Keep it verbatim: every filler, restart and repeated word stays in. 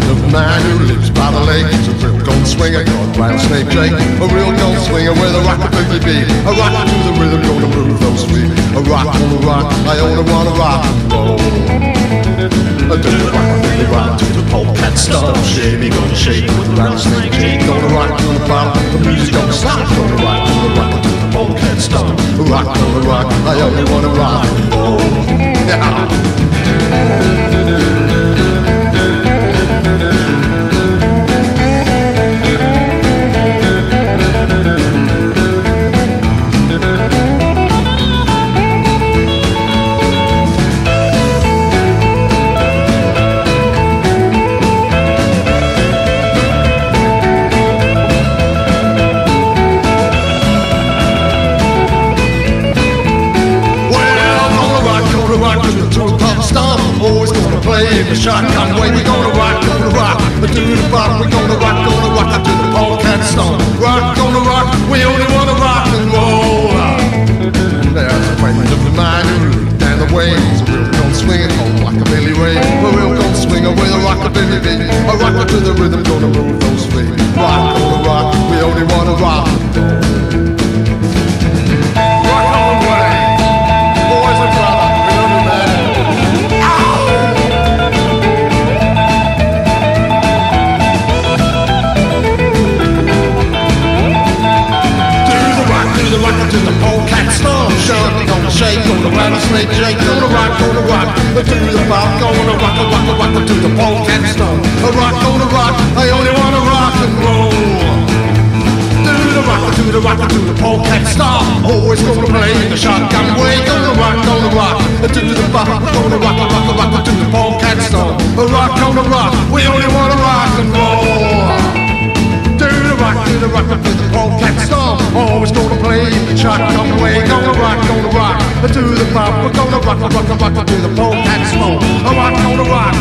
of man who lives by the lake. He's a real gold swinger called Rattlesnake Jake. A real gold swinger with a rockabilly beat. A rock to the rhythm, gonna move those feet. A rock on the rock, I only wanna rock and roll. I do the rockabilly rock to the polka style. Shimmy, gonna shake with the Rattlesnake Jake. Gonna rock to the bottom, the music don't stop. Gonna rock to the rock to the polka style. Rock on the rock, I only wanna rock and roll. Yeah. Always gonna play the shotgun way. We gonna rock, gonna rock, do the bop. We gonna rock, gonna rock, to the polka stomp. Rock, gonna rock, we only wanna rock and roll. There's a friend of mine who down the ways. A real gold swinger called Rockabilly Ray. A real gold swinger with a rockabilly beat. A rocker to the rhythm, gonna move those feet. Rock, gonna rock, we only wanna rock and roll. To the polecat storm, Shorty gonna shake, gonna Rattlesnake Jake, gonna rock, gonna rock, to the bop, gonna rock, a rock, a rock, to the polecat storm. A rock, gonna rock, I only wanna rock and roll. Do the rock, to the rock, to the polecat storm. Always gonna play the shotgun way, gonna rock, gonna rock, to the bop, gonna rock, a rock, a rock, to the polecat storm. A rock, gonna rock, we only wanna rock and roll. Rock to the rock to the polka storm. Always gonna play the shotgun way. Gonna rock, gonna rock to the pop. We're gonna rock, rock, rock, rock to the polka storm. A rock, gonna rock,